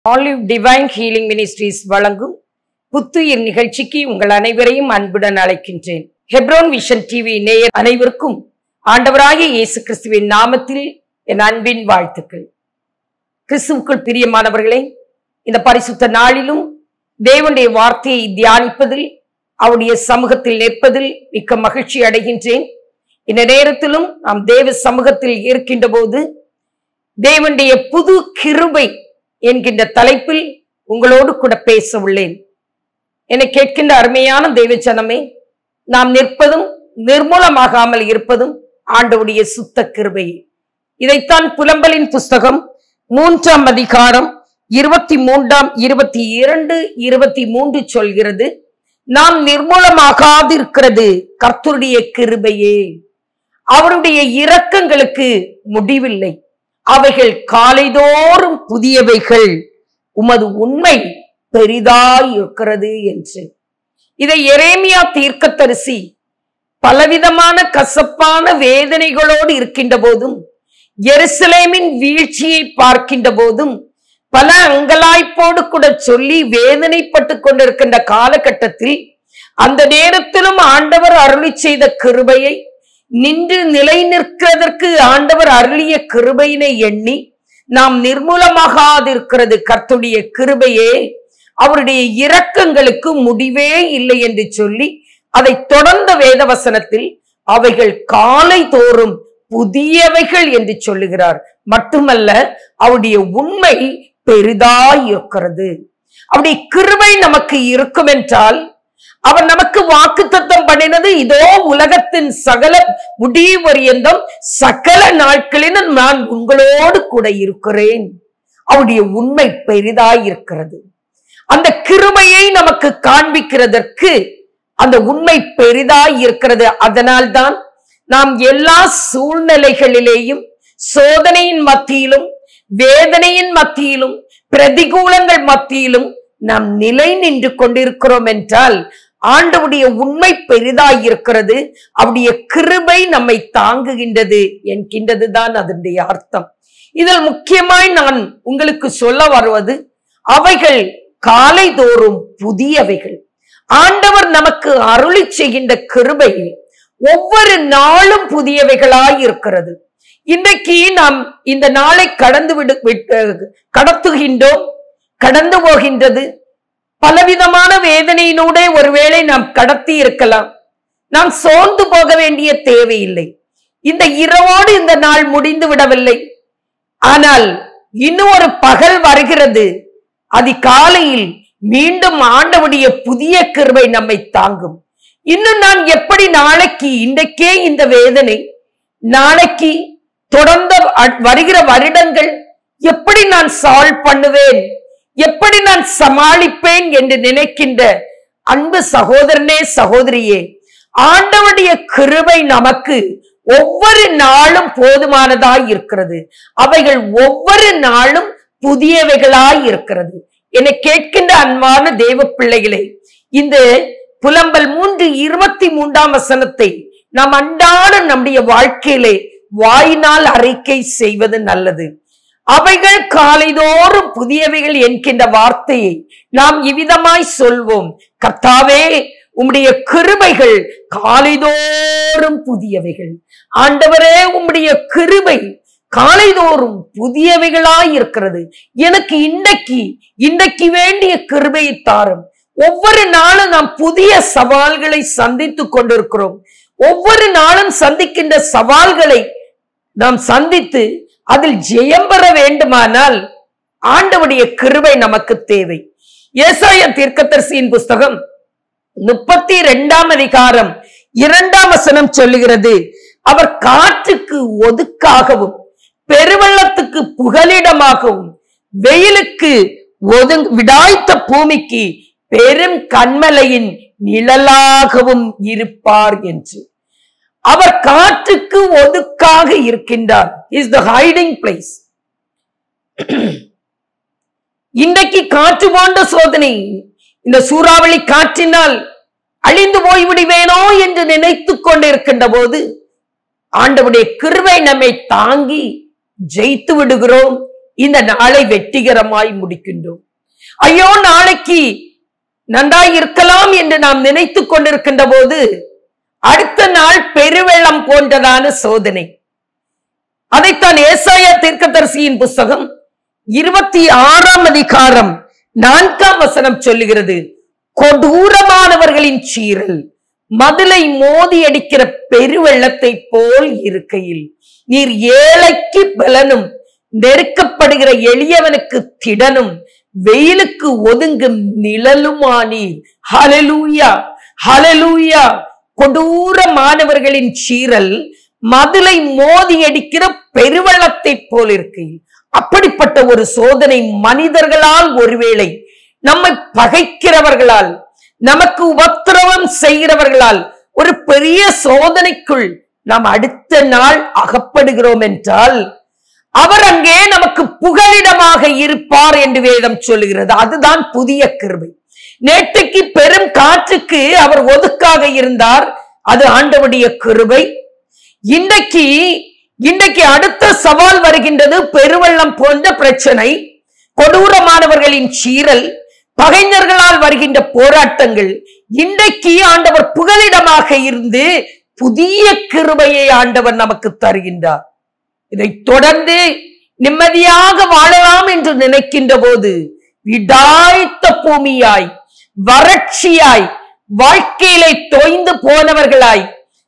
Olive Divine Healing Ministries வழங்கும் புத்துயிர் நிகழ்ச்சிக்கு உங்கள் அனைவரையும் அன்புடன் அழைக்கின்றேன். Hebron Vision TV நேயர் அனைவருக்கும் ஆண்டவராகிய இயேசு கிறிஸ்துவின் நாமத்தில் என் அன்பின் வாழ்த்துக்கள். கிறிஸ்துவுக்குள் பிரியமானவர்களே, இந்த பரிசுத்த நாளிலும் தேவனுடைய வார்த்தையை தியானிப்பதில் அவருடைய சமூகத்தில் நிற்பதில் மிக்க மகிழ்ச்சி அடைகின்றேன். இந்த நேரத்திலும் நாம் தேவ சமூகத்தில் இருக்கின்ற போது தேவனுடைய புது கிருபை என்கின்ற தலைப்பில் உங்களோடு கூட பேச உள்ளேன். என்னை கேட்கின்ற அருமையான தேவ ஜனமே, நாம் நிற்பதும் நிர்மூலமாகாமல் இருப்பதும் ஆண்டவருடைய சுத்த கிருபை. இதைத்தான் புலம்பலின் புஸ்தகம் 3ஆம் அதிகாரம் 23, 22, 23 சொல்கிறது. நாம் நிர்மூலமாகாதிருக்கிறது கர்த்தருடைய கிருபையே, அவருடைய இரக்கங்களுக்கு முடிவில்லை, அவைகள் காலைதோறும் புதியவைகள், உமது உண்மை பெரிதாய் இருக்கிறது என்று. இதை எரேமியா தீர்க்கதரிசி பலவிதமான கசப்பான வேதனைகளோடு இருக்கின்ற போதும், எருசலேமின் வீழ்ச்சியை பார்க்கின்ற போதும், பல அங்கலாய்ப்போடு கூட சொல்லி வேதனைப்பட்டு கொண்டிருக்கின்ற காலகட்டத்தில் அந்த நேரத்திலும் ஆண்டவர் அருளி செய்த கிருபையை, நின்று நிலை நிற்கிறதற்கு ஆண்டவர் அருளிய கிருபையினை எண்ணி, நாம் நிர்மூலமாகாதிருக்கிறது கர்த்தருடைய கிருபையே, அவருடைய இரக்கங்களுக்கு முடிவே இல்லை என்று சொல்லி அதை தொடர்ந்த வேதவசனத்தில் அவைகள் காலை தோறும் புதியவைகள் என்று சொல்லுகிறார். மட்டுமல்ல, அவருடைய உண்மை பெரிதாய் இருக்கிறது. அவருடைய கிருபை நமக்கு இருக்கும் என்றால், அவர் நமக்கு வாக்குத்தத்தம் பண்ணினது, இதோ உலகத்தின் சகல முடிவு பரியந்தம் சகல நாட்களிலும் நான் உங்களோடு கூட இருக்கிறேன். அவருடைய உண்மை பெரிதாய் இருக்கிறது. அந்த கிருபையை நமக்கு காண்பிக்கிறதற்கு அந்த உண்மை பெரிதாய் இருக்கிறது. அதனால்தான் நாம் எல்லா சூழ்நிலைகளிலேயும், சோதனையின் மத்தியிலும், வேதனையின் மத்தியிலும், பிரதிகூலங்கள் மத்தியிலும் நாம் நிலை நின்று கொண்டிருக்கிறோம் என்றால், ஆண்டவருடைய உண்மை பெரிதாய் இருக்கிறது, அவருடைய கிருபை நம்மை தாங்குகின்றது என்கின்றதுதான் அதனுடைய அர்த்தம். இதில் முக்கியமாய் நான் உங்களுக்கு சொல்ல வருவது, அவைகள் காலை தோறும் புதியவைகள். ஆண்டவர் நமக்கு அருளி செய்கின்ற கிருபை ஒவ்வொரு நாளும் புதியவைகளாய் இருக்கிறது. இன்றைக்கு நாம் இந்த நாளை கடத்துகின்றோம், கடந்து போகின்றது. பலவிதமான வேதனையினூட ஒருவேளை நாம் கடத்தி இருக்கலாம். நாம் சோர்ந்து போக வேண்டிய தேவையில்லை. இந்த இரவோடு இந்த நாள் முடிந்து விடவில்லை. ஆனால் இன்னும் ஒரு பகல் வருகிறது. அதிகாலையில் மீண்டும் ஆண்டவருடைய புதிய கிருபை நம்மை தாங்கும். இன்னும் நான் எப்படி நாளைக்கு, இன்றைக்கே இந்த வேதனை, நாளைக்கு தொடர்ந்த வருகிற வருடங்கள் எப்படி நான் சால்வ் பண்ணுவேன், எப்படி நான் சமாளிப்பேன் என்று நினைக்கின்ற அன்பு சகோதரனே, சகோதரியே, ஆண்டவருடைய கிருபை நமக்கு ஒவ்வொரு நாளும் போதுமானதாய் இருக்கிறது. அவைகள் ஒவ்வொரு நாளும் புதியவைகளாய் இருக்கிறது. என்னை கேட்கின்ற அன்பான தேவ பிள்ளைகளே, இந்த புலம்பல் 3:23 வசனத்தை நாம் அன்றாட நம்முடைய வாழ்க்கையிலே வாயினால் அறிக்கை செய்வது நல்லது. அவைகள் காலைதோறும் புதியவைகள் என்கின்ற வார்த்தையை நாம் இவ்விதமாய் சொல்வோம். கர்த்தாவே, உம்முடைய கிருபைகள் காலைதோறும் புதியவைகள். ஆண்டவரே, உம்முடைய கிருபை காலைதோறும் புதியவைகளாய் இருக்கிறது. எனக்கு இன்றைக்கு வேண்டிய கிருபையை தாரும். ஒவ்வொரு நாளும் நாம் புதிய சவால்களை சந்தித்துக் கொண்டிருக்கிறோம். ஒவ்வொரு நாளும் சந்திக்கின்ற சவால்களை நாம் சந்தித்து அதில் ஜெயம் பெற வேண்டுமானால் ஆண்டவருடைய கிருபை நமக்கு தேவை. ஏசாயா தீர்க்கதரிசியின் புஸ்தகம் 32ஆம் அதிகாரம் 2ஆம் வசனம் சொல்லுகிறது, அவர் காற்றுக்கு ஒதுக்காகவும், பெருவெள்ளத்துக்கு புகலிடமாகவும், வெயிலுக்கு விடாய்த்த பூமிக்கு பெரும் கண்மலையின் நிழலாகவும் இருப்பார் என்று. அவர் காற்றுக்கு ஒதுக்காக இருக்கின்றார். Is the hiding place. இன்றைக்கு காற்று போன்ற சோதனை, இந்த சூறாவளி காற்றினால் அழிந்து போய்விடுவேனோ என்று நினைத்து கொண்டிருக்கின்ற போது ஆண்டவருடைய கிருபை நம்மை தாங்கி ஜெயித்து விடுகிறோம். இந்த நாளை வெற்றிகரமாய் முடிக்கின்றோம். ஐயோ, நாளைக்கு நன்றாய் இருக்கலாம் என்று நாம் நினைத்துக் கொண்டிருக்கின்ற போது அடுத்த நாள் பெருவெள்ளம் போன்றதான சோதனை. அதைத்தான் ஏசாயா தீர்க்கதரிசியின் புஸ்தகம் 26ஆம் அதிகாரம் 4ஆம் வசனம் சொல்லுகிறது. கொடூரமானவர்களின் சீறல் மதிலை மோதி அடிக்கிற பெருவெள்ளத்தை போல் இருக்கையில் நீர் ஏழைக்கு பலனும் நெருக்கப்படுகிற எளியவனுக்கு திடனும் வெயிலுக்கு ஒதுங்கும் நிழலுமானீர். ஹல்லேலூயா, ஹல்லேலூயா. கொடூரமானவர்களின் சீறல் மதிலை மோதி அடிக்கிற பெருவெள்ளத்தை போல் இருக்கையில், அப்படிப்பட்ட ஒரு சோதனை மனிதர்களால், ஒருவேளை நம்மை பகைக்கிறவர்களால், நமக்கு உபத்திரவம் செய்கிறவர்களால் ஒரு பெரிய சோதனைக்குள் நாம் அடுத்த நாள் அகப்படுகிறோம் என்றால் அவர் அங்கே நமக்கு புகலிடமாக இருப்பார் என்று வேதம் சொல்லுகிறது. அதுதான் புதிய கிருபை. நேற்றைக்கு பெரும் காற்றுக்கு அவர் ஒதுக்காக இருந்தார், அது ஆண்டவருடைய கிருபை. இன்றைக்கு அடுத்த சவால் வருகின்றது. பெருவெள்ளம் போன்ற பிரச்சனை, கொடூரமானவர்களின் சீறல், பகைஞர்களால் வருகின்ற போராட்டங்கள். இன்றைக்கு ஆண்டவர் புகலிடமாக இருந்து புதிய கிருபையை ஆண்டவர் நமக்கு தருகின்றார். இதை தொடர்ந்து நிம்மதியாக வாழலாம் என்று நினைக்கின்ற போது விடாய்த்த பூமியாய், வறட்சியாய், வாழ்க்கையிலே தோய்ந்து போனவர்களாய்,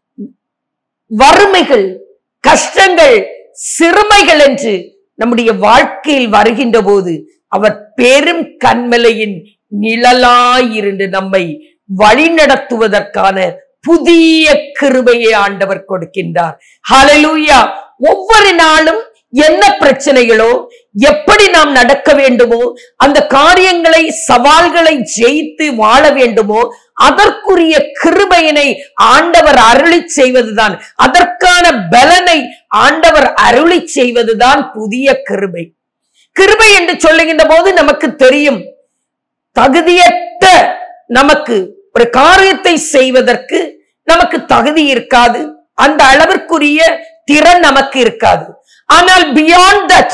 வறுமைகள், கஷ்டங்கள், சிறுமைகள் என்று நம்முடைய வாழ்க்கையில் வருகின்ற போது அவர் பெரும் கன்மலையின் நிழலாயிருந்து நம்மை வழிநடத்துவதற்கான புதிய கிருபையை ஆண்டவர் கொடுக்கின்றார். ஹல்லேலூயா. ஒவ்வொரு நாளும் என்ன பிரச்சனைகளோ, எப்படி நாம் நடக்க வேண்டுமோ, அந்த காரியங்களை, சவால்களை ஜெயித்து வாழ வேண்டுமோ, அதற்குரிய கிருபையினை ஆண்டவர் அருளி செய்வதுதான், அதற்கான பலனை ஆண்டவர் அருளி செய்வதுதான் புதிய கிருபை. கிருபை என்று சொல்லுகின்ற போது நமக்கு தெரியும், தகுதியற்ற நமக்கு ஒரு காரியத்தை செய்வதற்கு நமக்கு தகுதி இருக்காது, அந்த அளவிற்குரிய திறன் நமக்கு இருக்காது. ஆனால் beyond that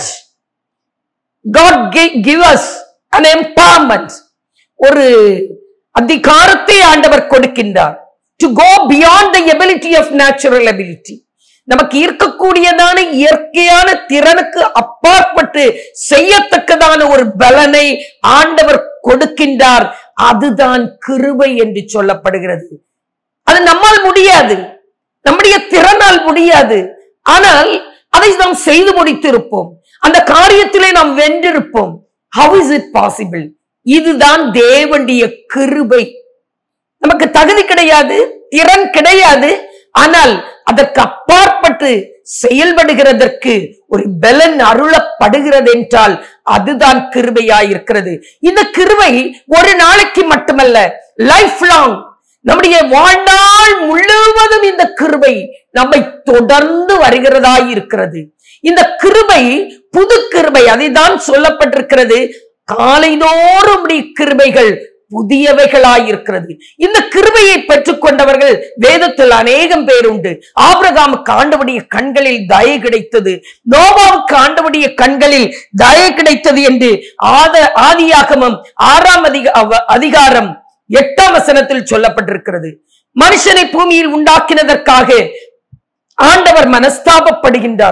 God give us an empowerment, ஒரு அதிகாரத்தை ஆண்டவர் கொடுக்கின்றார். to go beyond the ability of natural ability, நமக்கு இருக்கக்கூடியதான இயற்கையான திறனுக்கு அப்பாற்பட்டு செய்யத்தக்கதான ஒரு பலனை ஆண்டவர் கொடுக்கின்றார். அதுதான் கிருபை என்று சொல்லப்படுகிறது. அது நம்மால் முடியாது, நம்முடைய திறனால் முடியாது. ஆனால் அதை நாம் செய்து முடித்திருப்போம், அந்த காரியத்திலே நாம் வென்றிருப்போம். How is it possible? இதுதான் தேவனுடைய கிருபை. நமக்கு தகுதி கிடையாது, திறன் கிடையாது, ஆனால் அதற்கு அப்பாற்பட்டு செயல்படுகிறதற்கு ஒரு பலன் அருளப்படுகிறது என்றால் அதுதான் கிருபையாயிருக்கிறது. இந்த கிருபை ஒரு நாளைக்கு மட்டுமல்ல, லைஃப் லாங், நம்முடைய வாழ்நாள் முழுவதும் இந்த கிருபை நம்மை தொடர்ந்து வருகிறதாய் இருக்கிறது. இந்த கிருபை புது கிருபை, அதைதான் சொல்லப்பட்டிருக்கிறது, காலைதோறும் கிருபைகள் புதியவைகளாயிருக்கிறது. இந்த கிருபையை பெற்றுக் கொண்டவர்கள் வேதத்தில் அநேகம் பேர் உண்டு. ஆபிரகாமுக்கு ஆண்டவருடைய கண்களில் தயை கிடைத்தது, நோவாவுக்கு ஆண்டவருடைய கண்களில் தயை கிடைத்தது என்று ஆதியாகமம் 6ஆம் அதிகாரம் 8ஆம் வசனத்தில் சொல்லப்பட்டிருக்கிறது. மனுஷனை பூமியில் உண்டாக்கினதற்காக ஆண்டவர் மனஸ்தாபப்படுகின்றார்.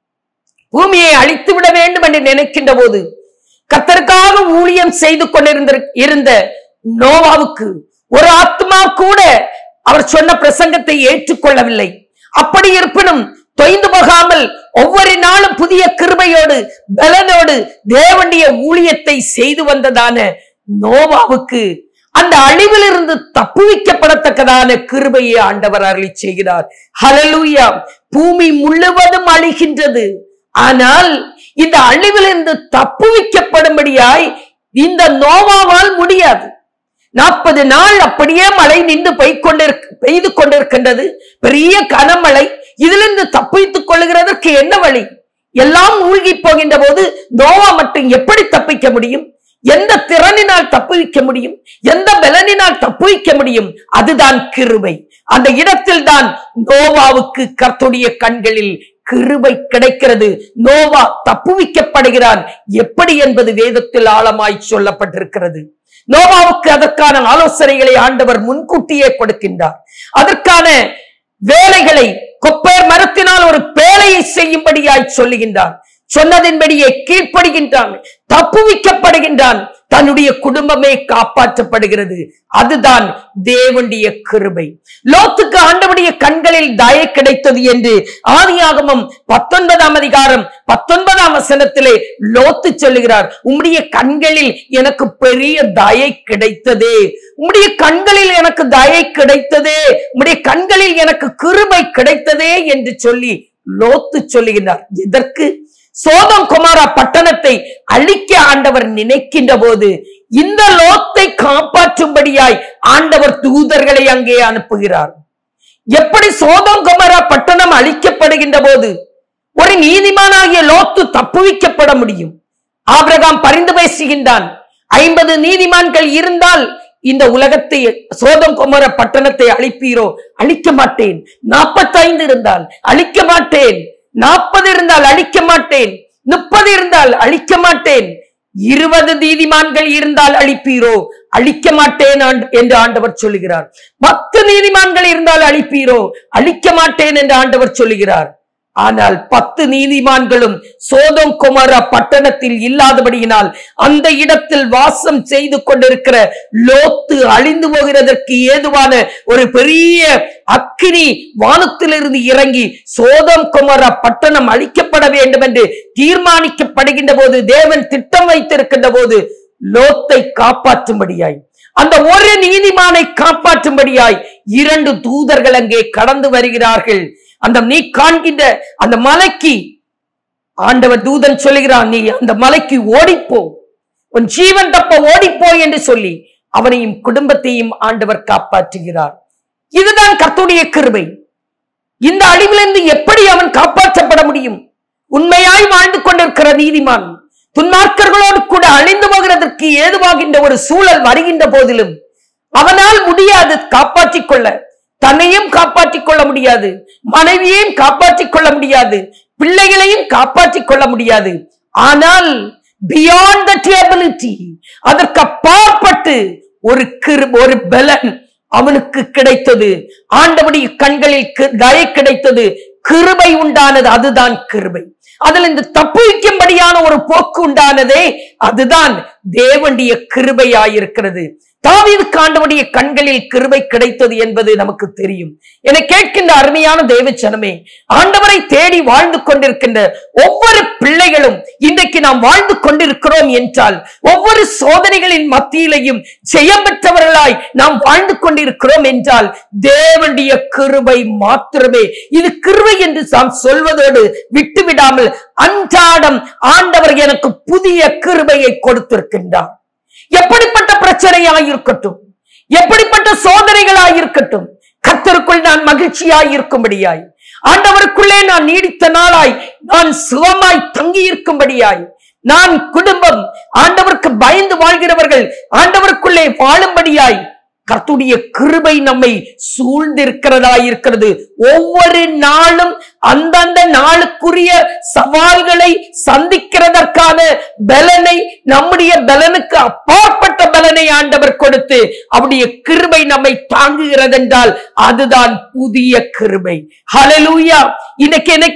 பூமியை அழித்து விட வேண்டும் என்று நினைக்கின்ற போது கர்த்தருக்காக ஊழியம் செய்து கொண்டிருந்த நோவாவுக்கு ஒரு ஆத்மா கூட அவர் சொன்ன பிரசங்கத்தை ஏற்றுக்கொள்ளவில்லை. அப்படி இருப்பினும் தொய்ந்து போகாமல் ஒவ்வொரு நாளும் புதிய கிருபையோடு பலனோடு தேவனுடைய ஊழியத்தை செய்து வந்ததான நோவாவுக்கு அந்த அழிவிலிருந்து தப்புவிக்கப்படத்தக்கதான கிருபையை ஆண்டவர் அருளி செய்கிறார். ஹல்லேலூயா. பூமி முழுவதும் அழிகின்றது, ஆனால் இந்த அழிவிலிருந்து தப்புவிக்கப்படும்படியாய் இந்த நோவாவால் முடியாது. 40 நாள் அப்படியே மழை நின்று பெய்து கொண்டிருக்கின்றது, பெரிய கனமழை. இதிலிருந்து தப்பித்துக் கொள்ளுகிறதற்கு என்ன வழி? எல்லாம் மூழ்கி போகின்ற போது நோவா மட்டும் எப்படி தப்பிக்க முடியும்? எந்த திறனினால் தப்புவிக்க முடியும்? எந்த பலனினால் தப்புவிக்க முடியும்? அதுதான் கிருபை. அந்த இடத்தில் தான் நோவாவுக்கு கர்த்தருடைய கண்களில் கிருபை கிடைக்கிறது. நோவா தப்புவிக்கப்படுகிறான். எப்படி என்பது வேதத்தில் ஆழமாய் சொல்லப்பட்டிருக்கிறது. நோவாவுக்கு அதற்கான ஆலோசனைகளை ஆண்டவர் முன்கூட்டியே கொடுக்கின்றார். அதற்கான வேலைகளை கொப்பேர் மரத்தினால் ஒரு பேழையை செய்யும்படியாய் சொல்லுகின்றார். சொன்னதின்படியே கீழ்ப்படுகின்றான், தப்புவிக்கப்படுகின்றான், தன்னுடைய குடும்பமே காப்பாற்றப்படுகிறது. அதுதான் தேவனுடைய கிருபை. லோத்துக்கு ஆண்டவருடைய கண்களில் தயை கிடைத்தது என்று ஆதியாகமம் 19ஆம் அதிகாரம் 19ஆம் வசனத்திலே லோத்து சொல்லுகிறார். உம்முடைய கண்களில் எனக்கு பெரிய தயை கிடைத்ததே, உம்முடைய கண்களில் எனக்கு தயை கிடைத்ததே, உம்முடைய கண்களில் எனக்கு கிருபை கிடைத்ததே என்று சொல்லி லோத்து சொல்லுகிறார். எதற்கு? சோதம் குமாரா பட்டணத்தை அழிக்க ஆண்டவர் நினைக்கின்ற போது இந்த லோத்தை காப்பாற்றும்படியாய் ஆண்டவர் தூதர்களை அங்கே அனுப்புகிறார். எப்படி சோதம் குமாரா பட்டணம் அழிக்கப்படுகின்ற போது ஒரு நீதிமானாகிய லோத்து தப்புவிக்கப்பட முடியும்? ஆபிரகாம் பரிந்து பேசுகின்றான், 50 நீதிமான்கள் இருந்தால் இந்த உலகத்தை, சோதம் குமாரா பட்டணத்தை அழிப்பீரோ? அழிக்க மாட்டேன். 45 இருந்தால் அழிக்க மாட்டேன். 40 இருந்தால் அழிக்க மாட்டேன். 30 இருந்தால் அழிக்க மாட்டேன். 20 நீதிமான்கள் இருந்தால் அழிப்பீரோ? அழிக்க மாட்டேன் என்று ஆண்டவர் சொல்லுகிறார். 10 நீதிமான்கள் இருந்தால் அழிப்பீரோ? அழிக்க மாட்டேன் என்று ஆண்டவர் சொல்லுகிறார். ஆனால் 10 நீதிமான்களும் சோதம் குமாரா பட்டணத்தில் இல்லாதபடியினால் அந்த இடத்தில் வாசம் செய்து கொண்டிருக்கிற லோத்து அழிந்து போகிறதற்கு ஏதுவான ஒரு பெரிய அக்கினி வானத்திலிருந்து இறங்கி சோதம் குமாரா பட்டணம் அழிக்கப்பட வேண்டும் என்று தீர்மானிக்கப்படுகின்ற போது, தேவன் திட்டம் வைத்திருக்கின்ற போது, லோத்தை காப்பாற்றும்படியாய், அந்த ஒரு நீதிமானை காப்பாற்றும்படியாய் 2 தூதர்கள் அங்கே கடந்து வருகிறார்கள். அந்த நீ காண்கின்ற அந்த மலைக்கு ஆண்டவர் தூதன் சொல்லுகிறான், நீ அந்த மலைக்கு ஓடிப்போ, உன் ஜீவன் தப்ப ஓடிப்போ என்று சொல்லி அவனையும் குடும்பத்தையும் ஆண்டவர் காப்பாற்றுகிறார். இதுதான் கர்த்தருடைய கிருபை. இந்த அழிவிலிருந்து எப்படி அவன் காப்பாற்றப்பட முடியும்? உண்மையாய் வாழ்ந்து கொண்டிருக்கிற நீதிமான் துன்மார்க்கர்களோடு கூட அழிந்து போகிறதற்கு ஏதுவாகின்ற ஒரு சூழல் வருகின்ற போதிலும் அவனால் முடியாது காப்பாற்றிக் கொள்ள. தன்னையும் காப்பாற்றிக் கொள்ள முடியாது, மனைவியையும் காப்பாற்றிக் கொள்ள முடியாது, பிள்ளைகளையும் காப்பாற்றிக் கொள்ள முடியாது. ஆனால் beyond that ability, அதற்கு அப்பாற்பட்டு ஒரு பலன் அவனுக்கு கிடைத்தது. ஆண்டவருடைய கண்களில் தயை கிடைத்தது, கிருபை உண்டானது. அதுதான் கிருபை. அதில் இந்த தப்புவிக்கும்படியான ஒரு போக்கு உண்டானதே, அதுதான் தேவனுடைய கிருபையாயிருக்கிறது. தாவீதுக்கு ஆண்டவருடைய கண்களில் கிருபை கிடைத்தது என்பது நமக்கு தெரியும். என கேட்கின்ற அருமையான தேவஜனமே, ஆண்டவரை தேடி வாழ்ந்து கொண்டிருக்கின்ற ஒவ்வொரு பிள்ளைகளும் இன்றைக்கு நாம் வாழ்ந்து கொண்டிருக்கிறோம் என்றால், ஒவ்வொரு சோதனைகளின் மத்தியிலையும் ஜெயம் பெற்றவர்களாய் நாம் வாழ்ந்து கொண்டிருக்கிறோம் என்றால் தேவனுடைய கிருபை மாத்திரமே. இது கிருபை என்று நாம் சொல்வதோடு விட்டுவிடாமல் அன்றாடம் ஆண்டவர் எனக்கு புதிய கிருபையை கொடுத்திருக்கின்றார். எப்படிப்பட்ட பிரச்சனையாயிருக்கட்டும், எப்படிப்பட்ட சோதனைகளாயிருக்கட்டும், கர்த்தருக்குள் நான் மகிழ்ச்சியாய் இருக்கும்படியாய், ஆண்டவருக்குள்ளே நான் நீடித்த நாளாய் நான் சுகமாய் தங்கி இருக்கும்படியாய், நான் குடும்பம் ஆண்டவருக்கு பயந்து வாழ்கிறவர்கள் ஆண்டவருக்குள்ளே வாழும்படியாய் கர்த்தருடைய கிருபை நம்மை சூழ்ந்திருக்கிறதா இருக்கிறது. ஒவ்வொரு நாளும் அந்தந்த நாளுக்குரிய சவால்களை சந்திக்கிறதற்கான பலனை, நம்முடைய பலனுக்கு அப்பாற்பட்ட பலனை ஆண்டவர் கொடுத்து அவருடைய கிருபை நம்மை தாங்குகிறது என்றால் அதுதான் புதிய கிருபை. ஹல்லேலூயா. இன்னைக்கு என்னை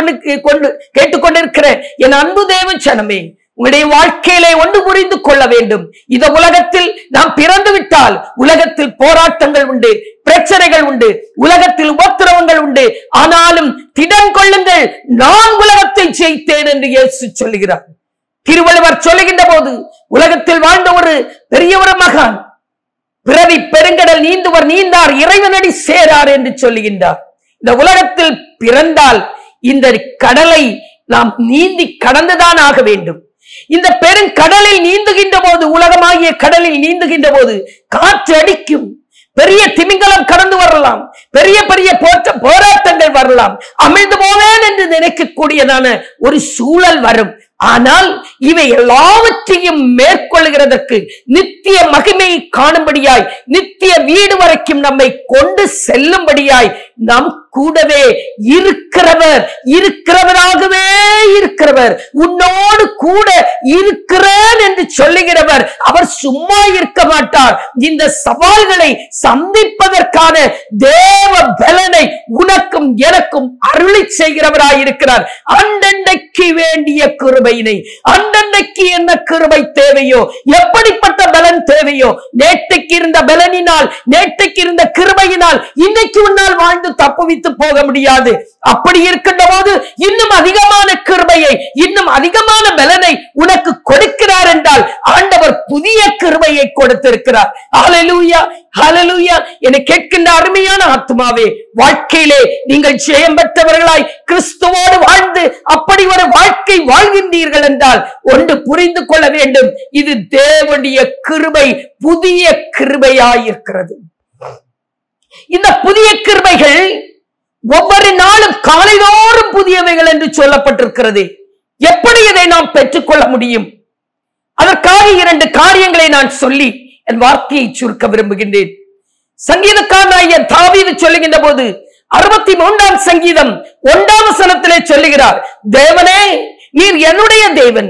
கேட்டுக்கொண்டிருக்கிற என் அன்பு தேவஜனமே, உங்களுடைய வாழ்க்கையிலே ஒன்று புரிந்து கொள்ள வேண்டும். இந்த உலகத்தில் நாம் பிறந்து விட்டால் உலகத்தில் போராட்டங்கள் உண்டு, பிரச்சனைகள் உண்டு, உலகத்தில் உபத்திரவங்கள் உண்டு. ஆனாலும் திடன் கொள்ளுங்கள், நான் உலகத்தை ஜெயித்தேன் என்று இயேசு சொல்லுகிறார். திருவள்ளுவர் சொல்லுகின்ற போது, உலகத்தில் வாழ்ந்த ஒரு பெரிய ஒரு மகான், பிறவி பெருங்கடல் நீந்துவர் நீந்தார் இறைவனடி சேரார் என்று சொல்லுகின்றார். இந்த உலகத்தில் பிறந்தால் இந்த கடலை நாம் நீந்தி கடந்துதான் ஆக வேண்டும். இந்த பெருங்கடலில் நீந்துகின்ற போது, உலகமாகிய கடலில் நீந்துகின்ற போது காற்று அடிக்கும், பெரிய திமிங்கலம் கடந்து வரலாம், பெரிய பெரிய போராட்டங்கள் வரலாம், அமிழ்ந்து போவேன் என்று நினைக்கக்கூடியதான ஒரு சூழல் வரும். ஆனால் இவை எல்லாவற்றையும் மேற்கொள்கிறதற்கு நித்திய மகிமையை காணும்படியாய், நித்திய வீடு வரைக்கும் நம்மை கொண்டு செல்லும்படியாய் நம் கூடவே இருக்கிறவராகவே இருக்கிறவர், உன்னோடு கூட இருக்கிறேன் என்று சொல்லுகிறவர். அவர் சும்மா இருக்க மாட்டார். இந்த சவால்களை சந்திப்பதற்கான தேவ பலனை உனக்கும் எனக்கும் அருளி செய்கிறவராயிருக்கிறார். அண்டண்டைக்கு வேண்டிய கிருபையினை, அண்டண்டைக்கு என்ன கிருபை தேவையோ, எப்படிப்பட்ட பலன் தேவையோ, நேற்றைக்கு இருந்த பலனினால், நேற்றைக்கு இருந்த கிருபையினால் இன்னைக்கு உன்னால் வாழ்ந்து தப்புவித்து போக முடியாது. அப்படி இருக்கின்ற போது இன்னும் அதிகமான கிருபையை, இன்னும் அதிகமான பலனை உனக்கு கொடுக்கிறார் என்றால் ஆண்டவர் புதிய கிருபையை கொடுத்திருக்கிறார். ஹல்லேலூயா, ஹல்லேலூயா. என்னை கேட்கின்ற அருமையான ஆத்துமாவே, வாழ்க்கையிலே நீங்கள் ஜெயம் பெற்றவர்களாய் கிறிஸ்துவோடு வாழ்ந்து அப்படி ஒரு வாழ்க்கை வாழ்கின்றீர்கள் என்றால் ஒன்று புரிந்து கொள்ள வேண்டும், இது தேவனுடைய கிருபை, புதிய கிருபையாயிருக்கிறது. இந்த புதிய கிருபைகள் ஒவ்வொரு நாளும் காலைதோறும் புதியவைகள் என்று சொல்லப்பட்டிருக்கிறது. எப்படி இதை நாம் பெற்றுக்கொள்ள முடியும்? அதற்காக 2 காரியங்களை நான் சொல்லி என் வார்த்தையை சுருக்க விரும்புகின்றேன். சங்கீதக்காரனாகிய தாவீது சொல்லுகின்ற போது 63ஆம் சங்கீதம் 1ஆம் வசனத்திலே சொல்லுகிறார், தேவனே நீர் என்னுடைய தேவன்,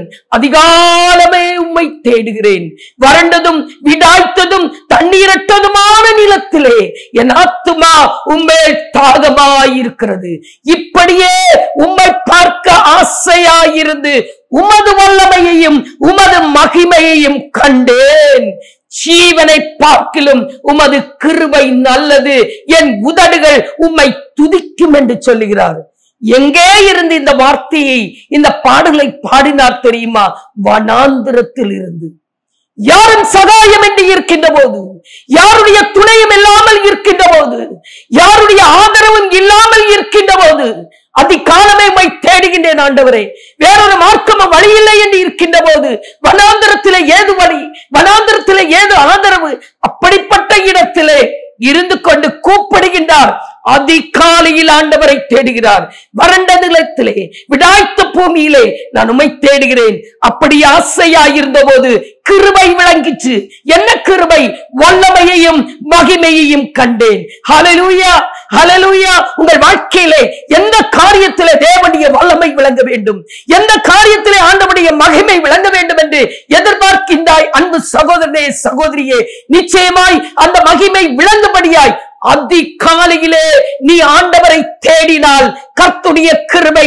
அதிகாலமே உம்மை தேடுகிறேன். வறண்டதும் விடாய்த்ததும் தண்ணீரற்றதுமான நிலத்திலே என் ஆத்துமா உம்மேல் தாகமாயிருக்கிறது. இப்படியே உம்மை பார்க்க ஆசையாயிருந்து உமது வல்லமையையும் உமது மகிமையையும் கண்டேன். ஜீவனை பார்க்கிலும் உமது கிருபை நல்லது, என் உதடுகள் உம்மை துதிக்கும் என்று சொல்லுகிறார். எங்கே இருந்து இந்த வார்த்தையை, இந்த பாடலை பாடினார் தெரியுமா? வனாந்திரத்தில் இருந்து. யாரும் சகாயம் என்று இருக்கின்ற போது, யாருடைய துணையும் இல்லாமல் இருக்கின்ற போது, யாருடைய ஆதரவும் இல்லாமல் இருக்கின்ற போது, அதிகாலமே உம்மை தேடுகின்றேன் ஆண்டவரே, வேறொரு மார்க்கமும் வழி இல்லை என்று இருக்கின்ற போது, வனாந்திரத்திலே ஏது வழி, வனாந்திரத்திலே ஏது ஆதரவு? அப்படிப்பட்ட இடத்திலே இருந்து கொண்டு கூப்பிடுகின்றார். அதிகாலையில் ஆண்டவரை தேடுகிறார். வறண்ட நிலத்திலே, விடாய்த்த பூமியிலே நான் உம்மை தேடுகிறேன். அப்படி ஆசையாயிருந்த போது கிருபை விளங்கிச்சு. என்ன கிருபை? வல்லமையையும் மகிமையையும் கண்டேன். ஹல்லேலூயா, ஹல்லேலூயா. உங்கள் வாழ்க்கையிலே எந்த காரியத்திலே தேவனுடைய வல்லமை விளங்க வேண்டும், எந்த காரியத்திலே ஆண்டவருடைய மகிமை விளங்க வேண்டும் என்று எதிர்பார்க்கின்றாய் அன்பு சகோதரனே, சகோதரியே, நிச்சயமாய் அந்த மகிமை விளங்கும்படியாய் அதிகாலையிலே நீ ஆண்டவரை தேடினால் கர்த்தருடைய கிருபை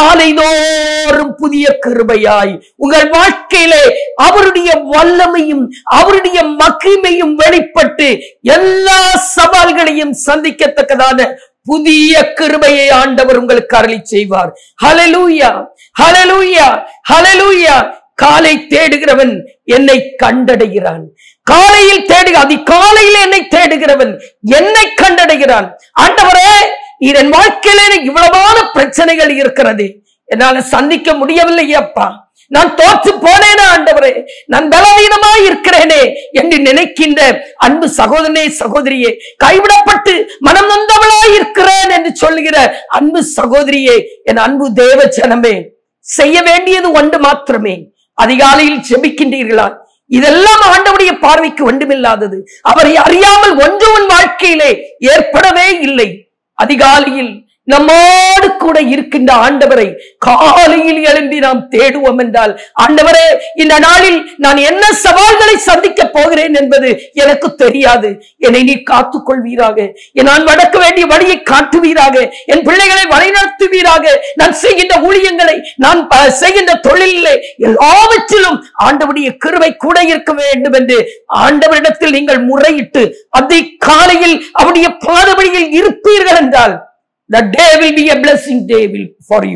காலைதோறும் புதிய கிருபையாய் உங்கள் வாழ்க்கையிலே அவருடைய வல்லமையும் அவருடைய மகிமையும் வெளிப்பட்டு எல்லா சவால்களையும் சந்திக்கத்தக்கதான புதிய கிருபையை ஆண்டவர் உங்களுக்கு அருளி செய்வார். ஹல்லேலூயா, ஹல்லேலூயா, ஹல்லேலூயா. காலை தேடுகிறவன் என்னை கண்டடைகிறான். காலையில் அதிகாலையில் என்னை தேடுகிறவன் என்னை கண்டடைகிறான். ஆண்டவரே, என் வாழ்க்கையில இவ்வளவான பிரச்சனைகள் இருக்கிறது, என்னால சந்திக்க முடியவில்லை அப்பா, நான் தோற்று போனேனா ஆண்டவரே, நான் பலவீனமாய் இருக்கிறேனே என்று நினைக்கின்ற அன்பு சகோதரனே, சகோதரியே, கைவிடப்பட்டு மனம் நொந்தவளாய் இருக்கிறேன் என்று சொல்லுகிற அன்பு சகோதரியே, என் அன்பு தேவ ஜனமே, செய்ய வேண்டியது ஒன்று மாத்திரமே. அதிகாலையில் ஜெபிக்கின்றீர்களா? இதெல்லாம் ஆண்டவருடைய பார்வைக்கு ஒன்றுமில்லாதது. அவரை அறியாமல் ஒன்று உன் வாழ்க்கையிலே ஏற்படவே இல்லை. அதிகாலையில் நம்மோடு கூட இருக்கின்ற ஆண்டவரை காலையில் எழும்பி நாம் தேடுவோம் என்றால், ஆண்டவரே, இந்த நாளில் நான் என்ன சவால்களை சந்திக்க போகிறேன் என்பது எனக்கு தெரியாது, என்னை நீ காத்துக் கொள்வீராக, நான் நடக்க வேண்டிய வழியை காட்டுவீராக, என் பிள்ளைகளை வழிநடத்துவீராக, நான் செய்கின்ற ஊழியங்களை, நான் செய்கின்ற தொழிலே எல்லாவற்றிலும் ஆண்டவருடைய கிருபை கூட இருக்க வேண்டும் என்று ஆண்டவரிடத்தில் நீங்கள் முறையிட்டு அதிகாலையில் அவருடைய பாதபடியில் இருப்பீர்கள் என்றால், the day will be a blessing day for you.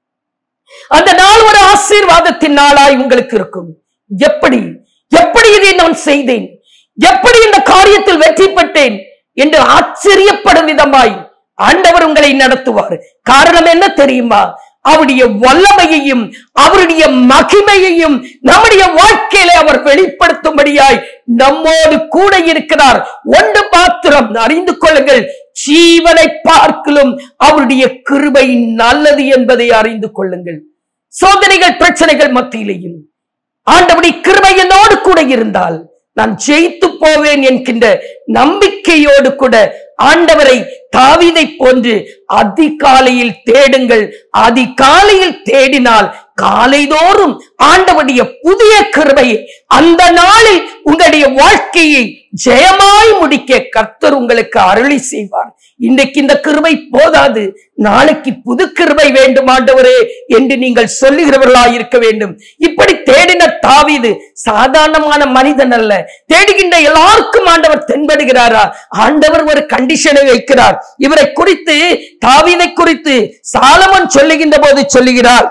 அந்த நாள் ஒரு ஆசீர்வாதத்தின் நாளாய் உங்களுக்கு இருக்கும். எப்படி இதை நான் செய்தேன், எப்படி இந்த காரியத்தில் வெற்றி பெற்றேன் என்று ஆச்சரியப்படும் விதமாய் ஆண்டவர் உங்களை நடத்துவார். காரணம் என்ன தெரியுமா? அவருடைய வல்லமையையும் அவருடைய மகிமையையும் நம்முடைய வாழ்க்கையிலே அவர் வெளிப்படுத்தும்படியாய் நம்மோடு கூட இருக்கிறார். ஒன்று மாத்திரம் அறிந்து கொள்ளுங்கள், ஜீவனை பார்க்கலும் அவருடைய கிருபை நல்லது என்பதை அறிந்து கொள்ளுங்கள். சோதனைகள் பிரச்சனைகள் மத்தியிலேயும் ஆண்டவருடைய கிருபை என்னோடு கூட இருந்தால் நான் ஜெயித்து போவேன் என்கின்ற நம்பிக்கையோடு கூட ஆண்டவரை தாவீதை போன்று அதிகாலையில் தேடுங்கள். அதிகாலையில் தேடினால் காலைதோறும் ஆண்டவருடைய புதிய கிருபையை அந்த நாளில் உங்களுடைய வாழ்க்கையை ஜெயமாய் முடிக்க கர்த்தர் உங்களுக்கு அருளி செய்வார். இன்றைக்கு இந்த கிருபை போதாது, நாளைக்கு புது கிருபை வேண்டும் ஆண்டவரே என்று நீங்கள் சொல்லுகிறவர்களாய் இருக்க வேண்டும். இப்படி தேடின தாவீது சாதாரணமான மனிதன் அல்ல. தேடுகின்ற எல்லாருக்கும் ஆண்டவர் தென்படுகிறாரா? ஆண்டவர் ஒரு கண்டிஷனை வைக்கிறார். இவரை குறித்து, தாவீதை குறித்து சாலமோன் சொல்லுகின்ற போது சொல்லுகிறார்.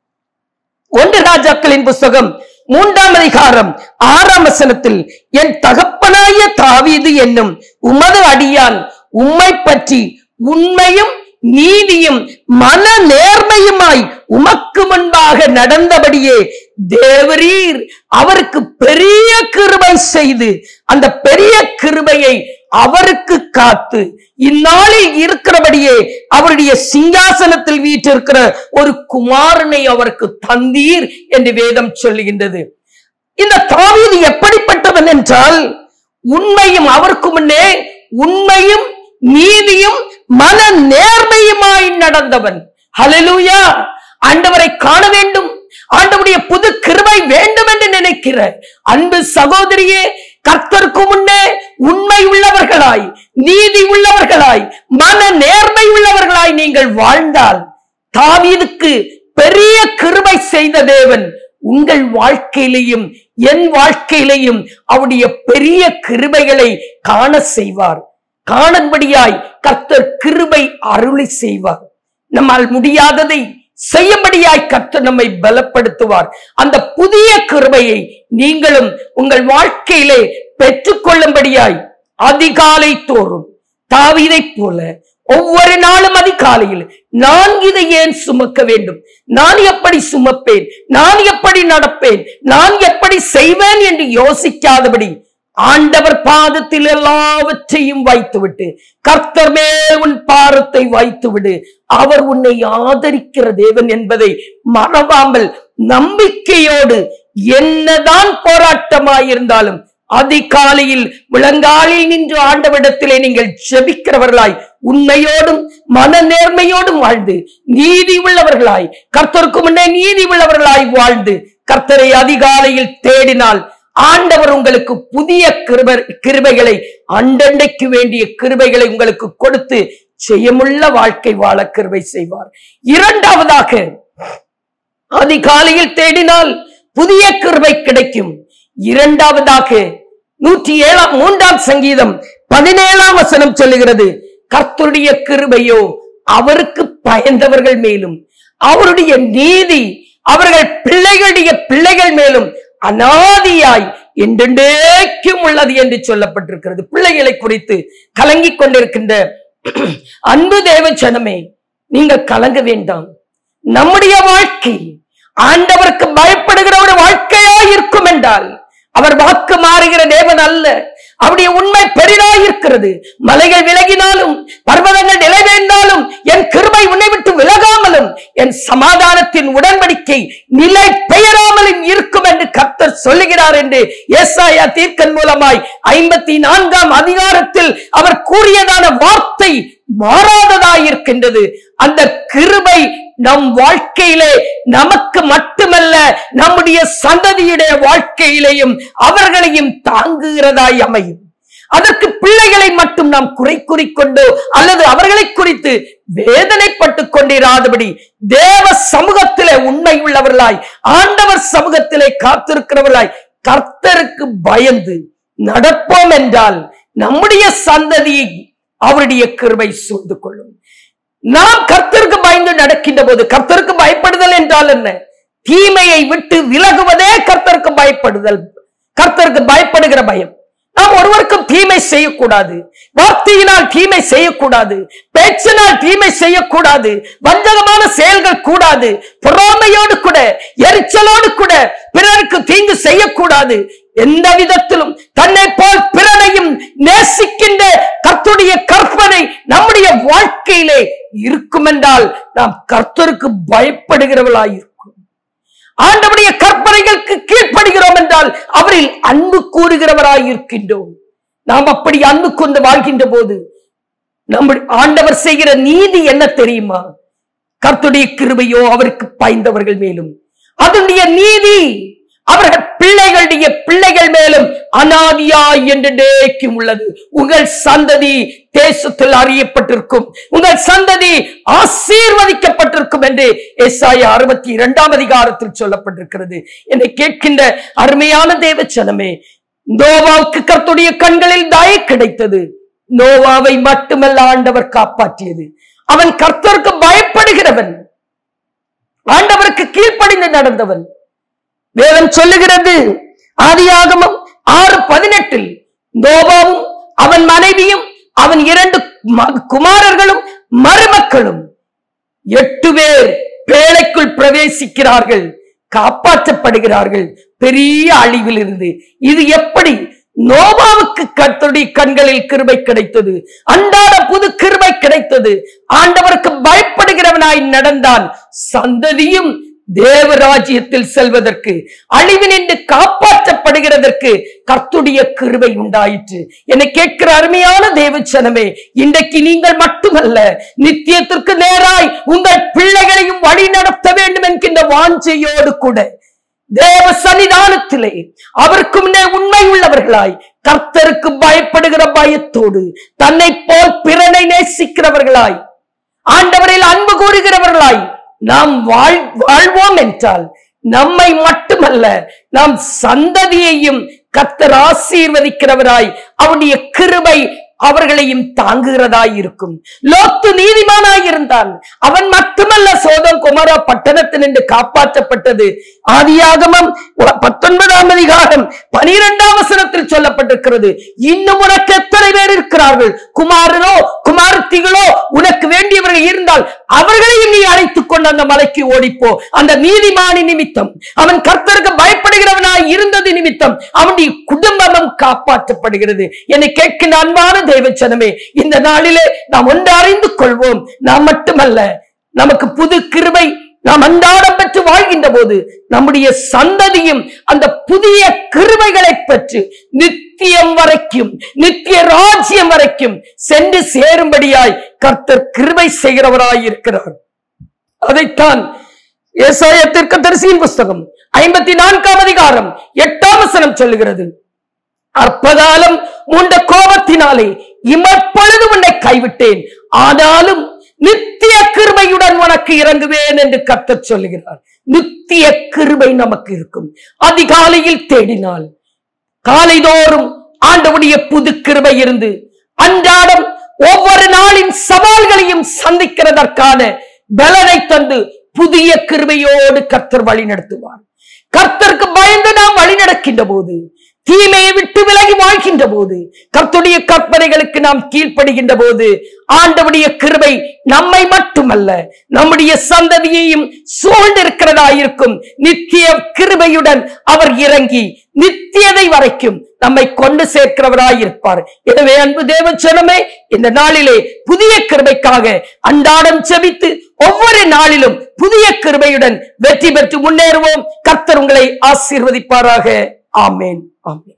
1 ராஜாக்களின் புஸ்தகம் 3ஆம் அதிகாரம் 6ஆம் வசனத்தில், என் தகப்பனாய தாவீது என்னும் உமது அடியான் உம்மை பற்றி உண்மையும் நீதியும் மன நேர்மையுமாய் உமக்கு முன்பாக நடந்தபடியே தேவரீர் அவருக்கு பெரிய கிருபை செய்து அந்த பெரிய கிருபையை அவருக்கு காத்து இந்நாளில் இருக்கிறபடியே அவருடைய சிங்காசனத்தில் வீற்றிருக்கிற ஒரு குமாரனை அவருக்கு தந்தீர் என்று வேதம் சொல்லுகின்றது. இந்த தாவீது எப்படிப்பட்டவன் என்றால், உண்மையும், அவருக்கு முன்னே உண்மையும் நீதியும் மன நேர்மையுமாய் நடந்தவன். ஹல்லேலூயா! ஆண்டவரை காண வேண்டும், ஆண்டவருடைய புது கிருபை வேண்டும் என்று நினைக்கிற அன்பு சகோதரியே, கர்த்தருக்கு முன்னே உண்மை உள்ளவர்களாய், நீதி உள்ளவர்களாய், மன நேர்மை உள்ளவர்களாய் நீங்கள் வாழ்ந்தால், தாவீதுக்கு பெரிய கிருபை செய்த தேவன் உங்கள் வாழ்க்கையிலையும் என் வாழ்க்கையிலையும் அவருடைய பெரிய கிருபைகளை காண செய்வார். காணும்படியாய் கர்த்தர் கிருபை அருளி செய்வார். நம்மால் முடியாததை செய்யும்படியாய் கர்த்தர் நம்மை பலப்படுத்துவார். அந்த புதிய கிருபையை நீங்களும் உங்கள் வாழ்க்கையிலே பெற்றுக்கொள்ளும்படியாய் அதிகாலை தோறும் தாவீதை போல ஒவ்வொரு நாளும் அதிகாலையில் நான் இதை ஏன் சுமக்க வேண்டும், நான் எப்படி சுமப்பேன், நான் எப்படி நடப்பேன், நான் எப்படி செய்வேன் என்று யோசிக்காதபடி ஆண்டவர் பாதத்தில் எல்லாவற்றையும் வைத்துவிட்டு, கர்த்தர் மேல் உன் பாரத்தை வைத்துவிடு, அவர் உன்னை ஆதரிக்கிற தேவன் என்பதை மறவாமல் நம்பிக்கையோடு என்னதான் போராட்டமாயிருந்தாலும் அதிகாலையில் முழங்காலில் நின்று ஆண்டவரிடத்திலே நீங்கள் ஜெபிக்கிறவர்களாய், உண்மையோடும் மன நேர்மையோடும் வாழ்ந்து, நீதி உள்ளவர்களாய், கர்த்தருக்கு முன்னே நீதி உள்ளவர்களாய் வாழ்ந்து கர்த்தரை அதிகாலையில் தேடினால் ஆண்டவர் உங்களுக்கு புதிய கிருபைகளை, அண்டண்டைக்கு வேண்டிய கிருபைகளை உங்களுக்கு கொடுத்து செய்யமுள்ள வாழ்க்கை வாழ கிருபை செய்வார். இரண்டாவதாக, அதிகாலையில் தேடினால் புதிய கிருபை கிடைக்கும். இரண்டாவதாக 103ஆம் சங்கீதம் 17ஆம் வசனம் சொல்லுகிறது, கர்த்தருடைய கிருபையோ அவருக்கு பயந்தவர்கள் மேலும், அவருடைய நீதி அவர்கள் பிள்ளைகளுடைய பிள்ளைகள் மேலும் அநாதியாய் என்றென்றைக்கும் உள்ளது என்று சொல்லப்பட்டிருக்கிறது. பிள்ளைகளை குறித்து கலங்கிக் கொண்டிருக்கின்ற அன்பு தேவ ஜனமே, நீங்கள் கலங்க வேண்டாம். நம்முடைய வாழ்க்கை ஆண்டவருக்கு பயப்படுகிற ஒரு வாழ்க்கையா இருக்கும் என்றால், அவர் வாக்கு மாறுகிற தேவன் அல்ல. அவருடைய உண்மை பெரிதாயிருக்கிறது. மலைகள் விலகினாலும் பர்வதங்கள் நிலைவேந்தாலும் என் கிருபை உன்னை விட்டு விலகாமலும் என் சமாதானத்தின் உடன்படிக்கை நிலை பெயராமலும் இருக்கும் என்று கர்த்தர் சொல்லுகிறார் என்று ஏசாயா தீர்க்கன் மூலமாய் 54ஆம் அதிகாரத்தில் அவர் கூறியதான வார்த்தை மாறாததாயிருக்கின்றது. அந்த கிருபை நம் வாழ்க்கையிலே நமக்கு மட்டுமல்ல, நம்முடைய சந்ததியுடைய வாழ்க்கையிலேயும் அவர்களையும் தாங்குகிறதாய் அமையும். அதற்கு பிள்ளைகளை மட்டும் நாம் குறை கூறிக்கொண்டோ அல்லது அவர்களை குறித்து வேதனைப்பட்டு கொண்டிராதபடி தேவ சமூகத்திலே உண்மை உள்ளவர்களாய், ஆண்டவர் சமூகத்திலே காத்திருக்கிறவர்களாய், கர்த்தருக்கு பயந்து நடப்போம் என்றால் நம்முடைய சந்ததியை அவருடைய கிருபை சூழ்ந்து கொள்ளும். நாம் கர்த்தருக்கு பயந்து நடக்கின்ற போது, கர்த்தருக்கு பயப்படுதல் என்றால் என்ன? தீமையை விட்டு விலகுவதே கர்த்தருக்கு பயப்படுதல், கர்த்தருக்கு பயப்படுகிற பயம். நாம் ஒருவருக்கும் தீமை செய்யக்கூடாது, வார்த்தையினால் தீமை செய்யக்கூடாது, பேச்சினால் தீமை செய்யக்கூடாது, வஞ்சகமான செயல்கள் கூடாது, பொறாமையோடு கூட எரிச்சலோடு கூட பிறருக்கு தீங்கு செய்யக்கூடாது. எந்த விதத்திலும் தன்னை போல் பிறனையும் நேசிக்கின்ற கர்த்தருடைய கற்பனை நம்முடைய வாழ்க்கையிலே இருக்கும் என்றால் நாம் கர்த்தருக்கு பயப்படுகிறவர்களாயிருக்கும். ஆண்டவருடைய கற்பனைகளுக்கு கீழ்ப்படுகிறோம் என்றால் அவரில் அன்பு கூறுகிறவராயிருக்கின்றோம். நாம் அப்படி அன்பு கொண்டு வாழ்கின்ற போது நம்முடைய ஆண்டவர் செய்கிற நீதி என்ன தெரியுமா? கர்த்தருடைய கிருபையோ அவருக்கு பாய்ந்தவர்கள் மேலும், அதனுடைய நீதி அவர்கள் பிள்ளைகளுடைய பிள்ளைகள் மேலும் அநாதியாய் என்றென்றைக்கும் உள்ளது. உங்கள் சந்ததி தேசத்தில் அறியப்பட்டிருக்கும், உங்கள் சந்ததி ஆசீர்வதிக்கப்பட்டிருக்கும் என்று ஏசாயா 62ஆம் அதிகாரத்தில் சொல்லப்பட்டிருக்கிறது. என்னை கேட்கின்ற அருமையான தேவ ஜனமே, நோவாவுக்கு கர்த்தருடைய கண்களில் தயை கிடைத்தது. நோவாவை மட்டுமல்ல ஆண்டவர் காப்பாற்றியது. அவன் கர்த்தருக்கு பயப்படுகிறவன், ஆண்டவருக்கு கீழ்ப்படிந்து நடந்தவன். வேதம் சொல்லுகிறது, ஆதியாகமம் 6:18, நோவாவும் அவன் மனைவியும் அவன் 2 குமாரர்களும் மருமக்களும் 8 பேர் பேழைக்குள் பிரவேசிக்கிறார்கள், காப்பாற்றப்படுகிறார்கள் பெரிய அழிவில் இருந்து. இது எப்படி? நோவாவுக்கு கர்த்தருடைய கண்களில் கிருபை கிடைத்தது, அன்றாட புது கிருபை கிடைத்தது. ஆண்டவருக்கு பயப்படுகிறவனாய் நடந்தான். சந்ததியும் தேவராஜ்யத்தில் செல்வதற்கு, அழிவினின்று காப்பாற்றப்படுகிறதற்கு கர்த்தருடைய கிருபை உண்டாயிற்று. என்னை கேட்கிற அருமையான தேவச்சனமே, இன்றைக்கு நீங்கள் மட்டுமல்ல, நித்தியத்திற்கு நேராய் உங்கள் பிள்ளைகளையும் வழி நடத்த வேண்டும் என்கின்ற வாஞ்சையோடு கூட தேவ சன்னிதானத்திலே அவருக்கு முன்னே உண்மை உள்ளவர்களாய், கர்த்தருக்கு பயப்படுகிற பயத்தோடு, தன்னை போல் பிறனை நேசிக்கிறவர்களாய், ஆண்டவரில் அன்பு கூறுகிறவர்களாய் நாம் வாழ்வோம் என்றால், நம்மை மட்டுமல்ல நாம் சந்ததியையும் கர்த்தர் ஆசீர்வதிக்கிறவராய், அவருடைய கிருபை அவர்களையும் தாங்குகிறதாய் இருக்கும். லோத்து நீதிமானாய் இருந்தான். அவன் மட்டுமல்ல சோதம் குமாரா பட்டணத்தினின்று காப்பாற்றப்பட்டது. ஆதியாகமம் 19ஆம் அதிகாரம் 12ஆம் வசனத்தில் சொல்லப்பட்டிருக்கிறது. இன்னும் உனக்கு எத்தனை பேர் இருக்கிறார்கள்? குமாரனோ குமாரத்திகளோ உனக்கு வேண்டியவர்கள் இருந்தால் அவர்களையும் நீ அழைத்துக் கொண்டு அந்த மலைக்கு ஓடிப்போ. அந்த நீதிமானி நிமித்தம், அவன் கர்த்தருக்கு பயப்படுகிறவனாய் இருந்தது நிமித்தம் அவனுடைய குடும்பமும் காப்பாற்றப்படுகிறது. என்னை கேட்கின்ற அன்பான தேவச்சனமே, இந்த நாளிலே நாம் ஒன்று அறிந்து கொள்வோம். நாம் மட்டுமல்ல, நமக்கு புது கிருபை நாம் அன்றாடம் பெற்று வாழ்கின்ற போது நம்முடைய சந்ததியும் அந்த புதிய கிருபைகளை பெற்று நித்தியம் வரைக்கும், நித்திய ராஜ்யம் வரைக்கும் சென்று சேரும்படியாய் கர்த்தர் கிருபை செய்கிறவராய் இருக்கிறார். அதைத்தான் ஏசாயா தீர்க்கதரிசியின் புஸ்தகம் 54ஆம் அதிகாரம் 8ஆம் வசனம் சொல்லுகிறது. அற்பகாலம் உண்ட கோபத்தினாலே இமப்பொழுது உன்னை கைவிட்டேன், ஆனாலும் நித்திய கிருபையுடன் உனக்கு இறங்குவேன் என்று கர்த்தர் சொல்லுகிறார். நித்திய கிருபை நமக்கு இருக்கும். அதிகாலையில் தேடினால் காலைதோறும் ஆண்டவருடைய புது கிருபை இருந்து அன்றாடம் ஒவ்வொரு நாளின் சவால்களையும் சந்திக்கிறதற்கான பலனை தந்து புதிய கிருபையோடு கர்த்தர் வழி நடத்துவார். கர்த்தருக்கு பயந்து நாம் வழி நடக்கின்ற போது, தீமையை விட்டு விலகி வாழ்கின்ற போது, கர்த்தருடைய கற்பனைகளுக்கு நாம் கீழ்ப்படுகின்ற போது, ஆண்டவருடைய கிருபை நம்மை மட்டுமல்ல நம்முடைய சந்ததியையும் சூழ்ந்திருக்கிறதாயிருக்கும். நித்திய கிருபையுடன் அவர் இறங்கி நித்தியதை வரைக்கும் நம்மை கொண்டு சேர்க்கிறவராயிருப்பார். எனவே அன்பு தேவச்சனமே, இந்த நாளிலே புதிய கிருபைக்காக அன்றாடம் செபித்து ஒவ்வொரு நாளிலும் புதிய கிருபையுடன் வெற்றி பெற்று முன்னேறுவோம். கர்த்தர் உங்களை ஆசீர்வதிப்பாராக. ஆமென். ஆமென்.